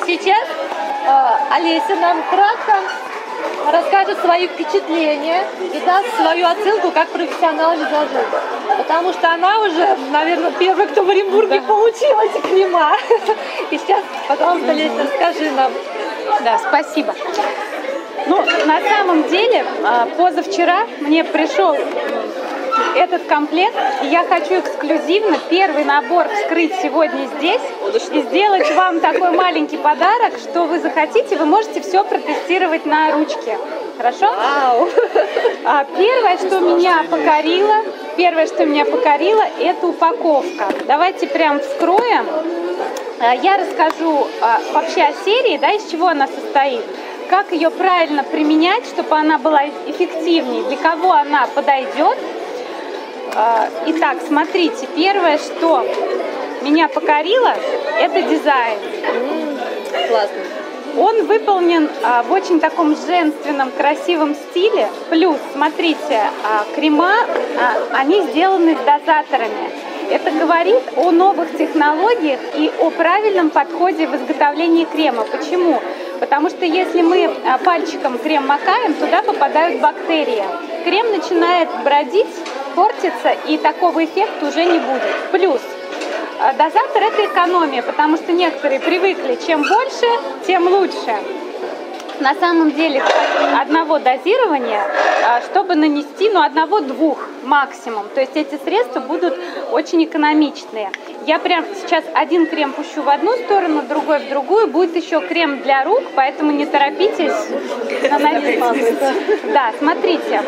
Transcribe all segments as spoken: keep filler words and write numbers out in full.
сейчас э, Олеся нам кратко расскажет свои впечатления и даст свою оценку как профессионал-визажист. Потому что она уже, наверное, первая, кто в Оренбурге да. получила эти крема. И сейчас, пожалуйста, Олеся, расскажи нам. Да, спасибо. Ну, на самом деле, позавчера мне пришел этот комплект, и я хочу эксклюзивно первый набор вскрыть сегодня здесь и сделать вам такой маленький подарок, что вы захотите, вы можете все протестировать на ручке. Хорошо? Вау. Первое, что меня покорило, первое, что меня покорило, это упаковка. Давайте прям вскроем. Я расскажу вообще о серии, да, из чего она состоит, как ее правильно применять, чтобы она была эффективнее, для кого она подойдет. Итак, смотрите, первое, что меня покорило, это дизайн. Mm, классно. Он выполнен а, в очень таком женственном, красивом стиле. Плюс, смотрите, а, крема, а, они сделаны дозаторами. Это говорит о новых технологиях и о правильном подходе в изготовлении крема. Почему? Потому что если мы а, пальчиком крем макаем, туда попадают бактерии. Крем начинает бродить, портится, и такого эффекта уже не будет. Плюс дозатор — это экономия, потому что некоторые привыкли, чем больше, тем лучше. На самом деле одного дозирования, чтобы нанести, ну, одного-двух максимум. То есть эти средства будут очень экономичные. Я прям сейчас один крем пущу в одну сторону, другой в другую. Будет еще крем для рук, поэтому не торопитесь наносить. Да, смотрите.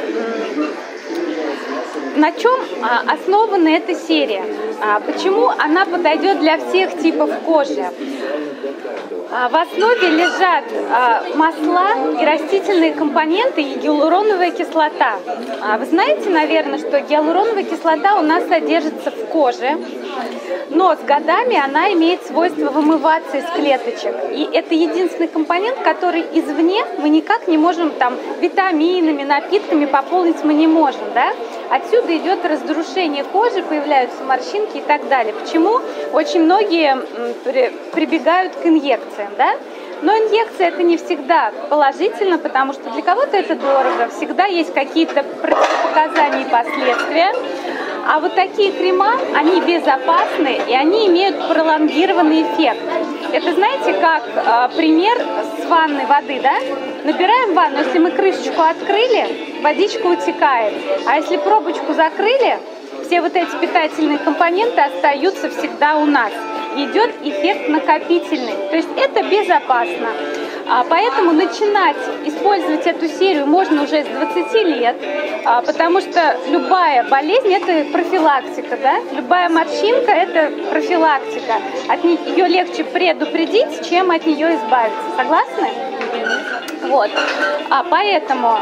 На чем а, основана эта серия? А, почему она подойдет для всех типов кожи? А, в основе лежат а, масла и растительные компоненты и гиалуроновая кислота. А, вы знаете, наверное, что гиалуроновая кислота у нас содержится в коже, но с годами она имеет свойство вымываться из клеточек. И это единственный компонент, который извне мы никак не можем там витаминами, напитками пополнить мы не можем, да? Отсюда идет разрушение кожи, появляются морщинки и так далее. Почему очень многие прибегают к инъекциям, да? Но инъекция — это не всегда положительно, потому что для кого-то это дорого, всегда есть какие-то противопоказания и последствия. А вот такие крема, они безопасны и они имеют пролонгированный эффект. Это, знаете, как э, пример с ванной воды, да? Набираем ванну, если мы крышечку открыли, водичка утекает. А если пробочку закрыли, все вот эти питательные компоненты остаются всегда у нас. Идет эффект накопительный. То есть это безопасно. А, поэтому начинать использовать эту серию можно уже с двадцати лет, а, потому что любая болезнь — это профилактика, да? Любая морщинка — это профилактика. От нее легче предупредить, чем от нее избавиться. Согласны? Вот. А, поэтому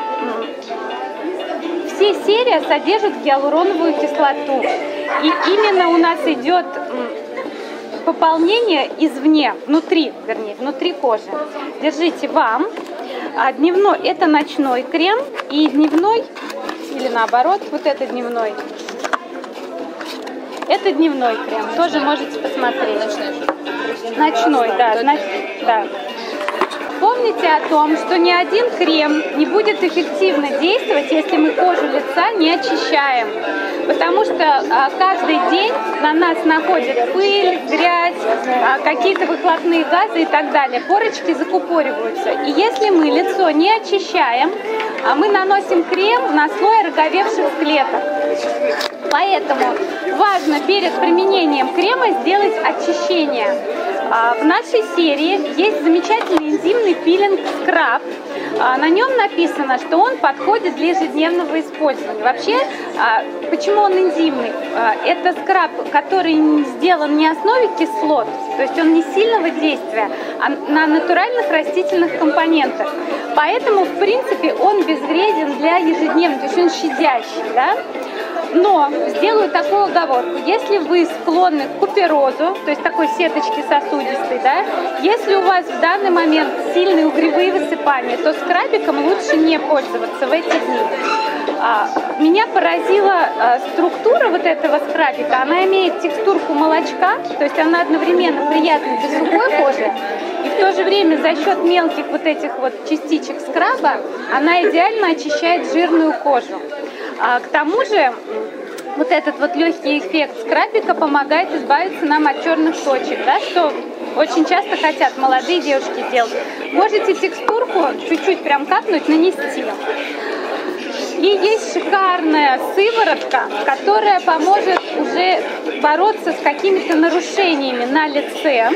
все серии содержат гиалуроновую кислоту. И именно у нас идет пополнение извне, внутри, вернее, внутри кожи. Держите вам. А дневной — это ночной крем, и дневной, или наоборот, вот это дневной. Это дневной крем, тоже можете посмотреть. Ночной, да, да. Помните о том, что ни один крем не будет эффективно действовать, если мы кожу лица не очищаем. Потому что а, каждый день на нас находит пыль, грязь, а, какие-то выхлопные газы и так далее. Корочки закупориваются. И если мы лицо не очищаем, а мы наносим крем на слой ороговевших клеток. Поэтому важно перед применением крема сделать очищение. В нашей серии есть замечательный энзимный пилинг-скраб. На нем написано, что он подходит для ежедневного использования. Вообще, почему он энзимный? Это скраб, который сделан не на основе кислот, то есть он не сильного действия, а на натуральных растительных компонентах. Поэтому, в принципе, он безвреден для ежедневного, то есть он щадящий, да? Но сделаю такую оговорку: если вы склонны к куперозу, то есть такой сеточке сосудистой, да, если у вас в данный момент сильные угревые высыпания, то скрабиком лучше не пользоваться в эти дни. А, меня поразила а, структура вот этого скрабика. Она имеет текстурку молочка, то есть она одновременно приятна для сухой кожи, и в то же время за счет мелких вот этих вот частичек скраба она идеально очищает жирную кожу. А, к тому же вот этот вот легкий эффект скрабика помогает избавиться нам от черных точек, да, что очень часто хотят молодые девушки делать. Можете текстурку чуть-чуть прям капнуть, нанести. И есть шикарная сыворотка, которая поможет уже бороться с какими-то нарушениями на лице.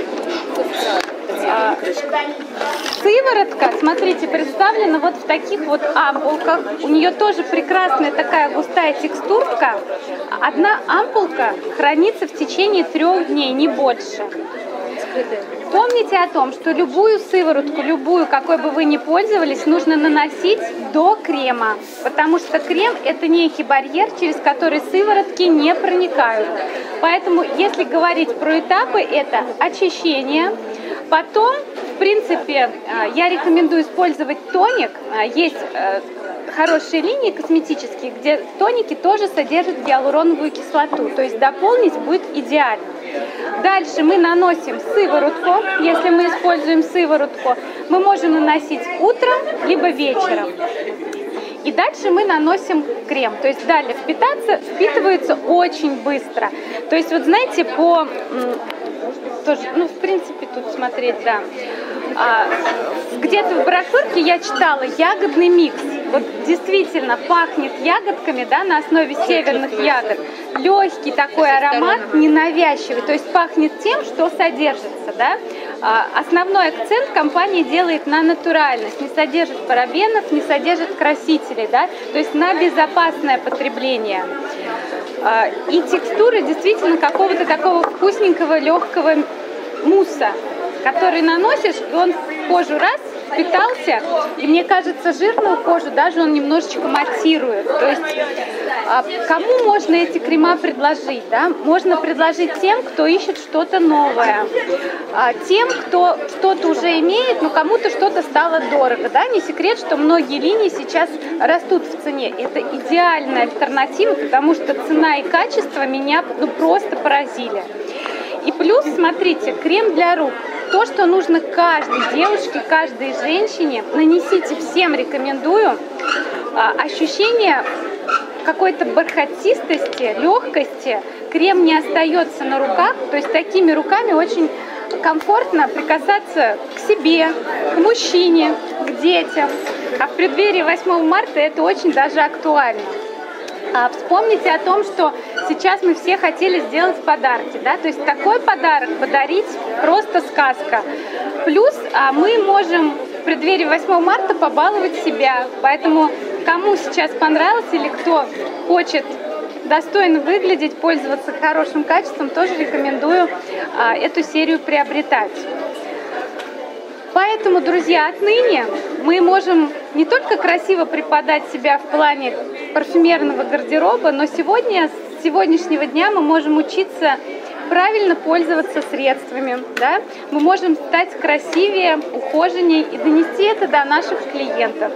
Сыворотка, смотрите, представлена вот в таких вот ампулках. У нее тоже прекрасная такая густая текстурка. Одна ампулка хранится в течение трех дней, не больше. Помните о том, что любую сыворотку, любую, какой бы вы ни пользовались, нужно наносить до крема, потому что крем – это некий барьер, через который сыворотки не проникают. Поэтому, если говорить про этапы, это очищение, потом, в принципе, я рекомендую использовать тоник. Есть хорошие линии косметические, где тоники тоже содержат гиалуроновую кислоту, то есть дополнить будет идеально. Дальше мы наносим сыворотку. Если мы используем сыворотку, мы можем наносить утром либо вечером. И дальше мы наносим крем. То есть далее впитаться, впитывается очень быстро. То есть вот знаете, по... Тоже, ну, в принципе, тут смотреть, да. А, где-то в брошюрке я читала ягодный микс. Вот действительно пахнет ягодками, да, на основе северных ягод. Легкий такой аромат, ненавязчивый. То есть пахнет тем, что содержится, да. А, основной акцент компания делает на натуральность. Не содержит парабенов, не содержит красителей, да. То есть на безопасное потребление. И текстура действительно какого-то такого вкусненького, легкого мусса, который наносишь, и он в кожу раз впитался, и мне кажется, жирную кожу даже он немножечко матирует. То есть кому можно эти крема предложить? Да? Можно предложить тем, кто ищет что-то новое, тем, кто что-то уже имеет, но кому-то что-то стало дорого. Да? Не секрет, что многие линии сейчас растут в цене. Это идеальная альтернатива, потому что цена и качество меня ну, просто поразили. И плюс, смотрите, крем для рук. То, что нужно каждой девушке, каждой женщине, нанесите, всем рекомендую. Ощущение какой-то бархатистости, легкости. Крем не остается на руках, то есть такими руками очень комфортно прикасаться к себе, к мужчине, к детям. А в преддверии восьмого марта это очень даже актуально. А вспомните о том, что сейчас мы все хотели сделать подарки, да, то есть такой подарок подарить просто сказка. Плюс а мы можем в преддверии восьмого марта побаловать себя, поэтому кому сейчас понравилось или кто хочет достойно выглядеть, пользоваться хорошим качеством, тоже рекомендую а, эту серию приобретать. Поэтому, друзья, отныне мы можем не только красиво преподать себя в плане парфюмерного гардероба, но сегодня, с сегодняшнего дня мы можем учиться правильно пользоваться средствами. Да? Мы можем стать красивее, ухоженнее и донести это до наших клиентов.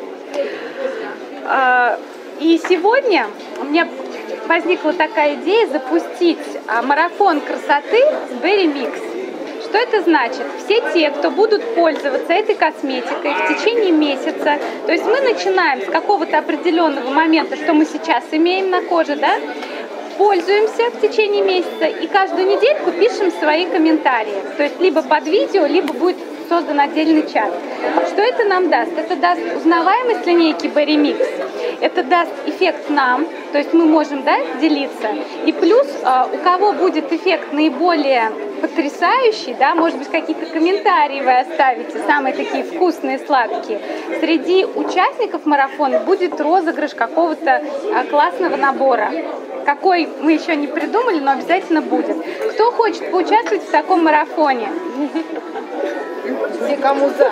И сегодня у меня возникла такая идея запустить марафон красоты с Berry Mix. Что это значит? Все те, кто будут пользоваться этой косметикой в течение месяца, то есть мы начинаем с какого-то определенного момента, что мы сейчас имеем на коже, да, пользуемся в течение месяца и каждую недельку пишем свои комментарии. То есть либо под видео, либо будет создан отдельный чат. Что это нам даст? Это даст узнаваемость линейки Berry Mix, это даст эффект нам, то есть мы можем, да, делиться. И плюс, у кого будет эффект наиболее потрясающий, да, может быть, какие-то комментарии вы оставите, самые такие вкусные, сладкие. Среди участников марафона будет розыгрыш какого-то классного набора. Какой мы еще не придумали, но обязательно будет. Кто хочет поучаствовать в таком марафоне? Все, кому за.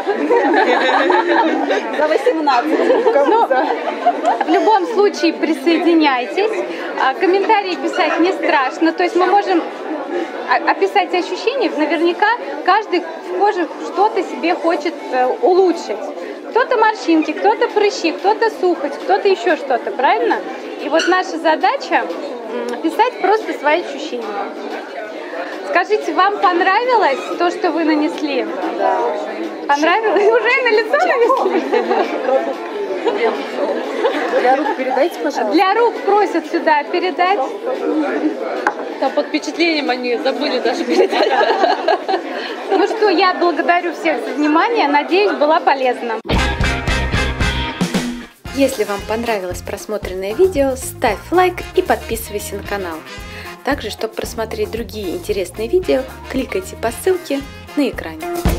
За восемнадцать. Кому за. В любом случае присоединяйтесь. Комментарии писать не страшно. То есть мы можем описать ощущения. Наверняка каждый в коже что-то себе хочет улучшить. кто-то морщинки, кто-то прыщи, кто-то сухость, кто-то еще что-то, правильно? И вот наша задача писать просто свои ощущения. Скажите, вам понравилось то, что вы нанесли? Да. Понравилось? Уже на лицо нанесли? Для рук передайте, пожалуйста. Для рук просят сюда передать. Там под впечатлением они забыли даже передать. Ну что, я благодарю всех за внимание. Надеюсь, была полезна. Если вам понравилось просмотренное видео, ставь лайк и подписывайся на канал. Также, чтобы просмотреть другие интересные видео, кликайте по ссылке на экране.